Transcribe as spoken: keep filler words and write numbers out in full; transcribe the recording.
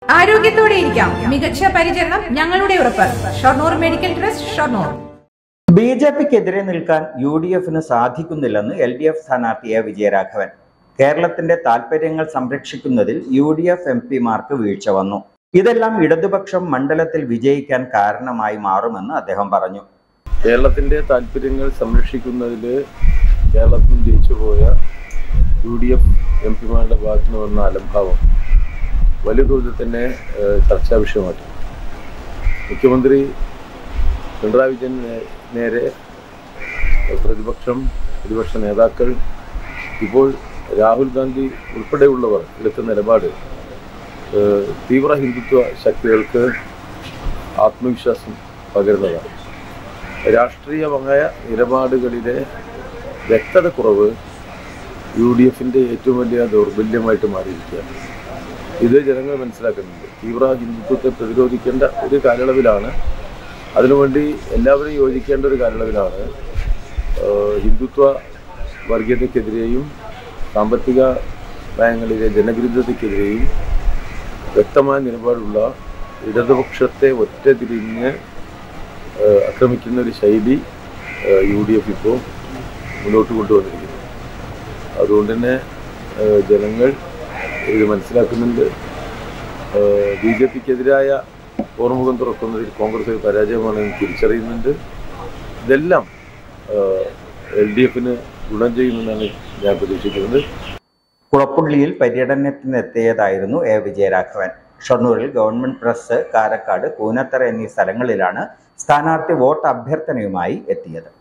ആരോഗ്യത്തോടെ ഇരിക്കാം. മികച്ച പരിചരണം ഞങ്ങളുടെ ഉറപ്പ്. Shoranur medical trust, Shoranur. B J പിക്കെതിരെ നിൽക്കാൻ യു ഡി എഫിന് സാധിക്കുന്നില്ലെന്ന് എൽ ഡി എഫ് സ്ഥാനാർത്ഥി എ വിജയരാഘവൻ. കേരളത്തിന്റെ താൽപര്യങ്ങൾ സംരക്ഷിക്കുന്നതിൽ യു ഡി എഫ് എം പിമാർക്ക് വീഴ്ച വന്നു. ഇതെല്ലാം ഇടതുപക്ഷം മണ്ഡലത്തിൽ വിജയിക്കാൻ കാരണമായി മാറുമെന്ന് അദ്ദേഹം പറഞ്ഞു. കേരളത്തിന്റെ താൽപര്യങ്ങൾ സംരക്ഷിക്കുന്നതിൽ കേരളത്തിൽ ജയിച്ചുപോയ യു ഡി എഫ് എം പിമാരുടെ ഭാഗത്തു നിന്ന് വന്ന അലംഭാവം വലിയ തോതിൽ തന്നെ ചർച്ചാ വിഷയമാക്കി. മുഖ്യമന്ത്രി പിണറായി വിജയൻ നേരെ പ്രതിപക്ഷം പ്രതിപക്ഷ നേതാക്കൾ ഇപ്പോൾ രാഹുൽ ഗാന്ധി ഉൾപ്പെടെയുള്ളവർ എടുത്ത നിലപാട് തീവ്ര ഹിന്ദുത്വ ശക്തികൾക്ക് ആത്മവിശ്വാസം പകരുന്നതാണ്. രാഷ്ട്രീയമായ നിലപാടുകളിലെ വ്യക്തത കുറവ് യു ഡി എഫിൻ്റെ ഏറ്റവും വലിയ ദൗർബല്യമായിട്ട് മാറിയിരിക്കുകയാണ്. ഇത് ജനങ്ങൾ മനസ്സിലാക്കുന്നുണ്ട്. തീവ്ര ഹിന്ദുത്വത്തെ പ്രതിരോധിക്കേണ്ട ഒരു കാലയളവിലാണ്, അതിനുവേണ്ടി എല്ലാവരും യോജിക്കേണ്ട ഒരു കാലയളവിലാണ് ഹിന്ദുത്വ വർഗീയതയ്ക്കെതിരെയും സാമ്പത്തിക നയങ്ങളിലെ ജനവിരുദ്ധതയ്ക്കെതിരെയും വ്യക്തമായ നിലപാടുള്ള ഇടതുപക്ഷത്തെ ഒറ്റതിരിഞ്ഞ് ആക്രമിക്കുന്ന ഒരു ശൈലി യു ഡി എഫ് ഇപ്പോൾ മുന്നോട്ട് കൊണ്ടുവന്നിരിക്കുന്നു. അതുകൊണ്ട് തന്നെ ജനങ്ങൾ ഇത് മനസ്സിലാക്കുന്നുണ്ട്. ബി ജെ പിക്കെതിരായ ഓർമുഖം തുറക്കുന്നതിൽ കോൺഗ്രസ് ഒരു പരാജയമാണെന്ന് തിരിച്ചറിയുന്നുണ്ട്. ഇതെല്ലാം എൽ ഡി എഫിന് ഗുണം ചെയ്യുമെന്നാണ് ഞാൻ പ്രതീക്ഷിക്കുന്നത്. കുളപ്പുള്ളിയിൽ പര്യടനത്തിനെത്തിയതായിരുന്നു എ വിജയരാഘവൻ. ഷൊർണൂരിൽ ഗവൺമെന്റ് പ്രസ്, കാരക്കാട്, കൂനത്തറ എന്നീ സ്ഥലങ്ങളിലാണ് സ്ഥാനാർത്ഥി വോട്ട് അഭ്യർത്ഥനയുമായി എത്തിയത്.